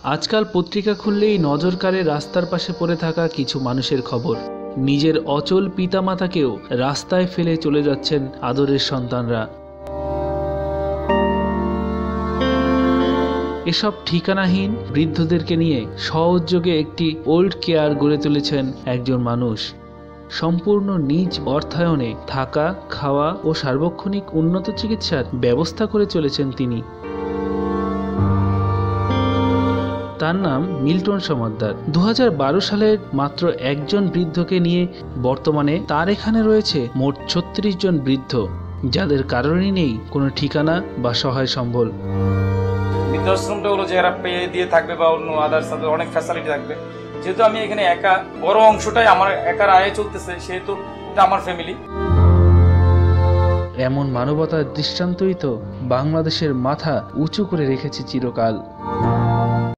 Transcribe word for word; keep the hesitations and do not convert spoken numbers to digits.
আজকাল পত্রিকা খুললেই নজর কাড়ে রাস্তার পাশে পড়ে থাকা কিছু মানুষের খবর। নিজের অচল পিতামাতাকেও রাস্তায় ফেলে চলে যাচ্ছেন আদরের সন্তানরা। এসব ঠিকানাহীন বৃদ্ধদেরকে নিয়ে স্বউদ্যোগে একটি ওল্ড কেয়ার গড়ে তুলেছেন একজন মানুষ। সম্পূর্ণ নিজ অর্থায়নে থাকা, খাওয়া ও সার্বক্ষণিক উন্নত চিকিৎসার ব্যবস্থা করে চলেছেন তিনি। তার নাম মিল্টন সমাদ্দার। দু হাজার বারো সালের মাত্র একজন বৃদ্ধকে নিয়ে বর্তমানে তার এখানে রয়েছে মোট ছত্রিশ জন বৃদ্ধ, যাদের কারণেই নেই কোনো ঠিকানা বা সহায় সম্বল। বৃদ্ধাশ্রমটা হলো যে এরা পেয়ে দিয়ে থাকবে বা অন্য আদার্স অনেক ফ্যাসিলিটি থাকবে। যেহেতু আমি এখানে একা, বড় অংশটাই আমার একার আয়ে চলতেছে, সেহেতু এটা আমার ফ্যামিলি। এমন মানবতার দৃষ্টান্তই তো বাংলাদেশের মাথা উঁচু করে রেখেছে চিরকাল।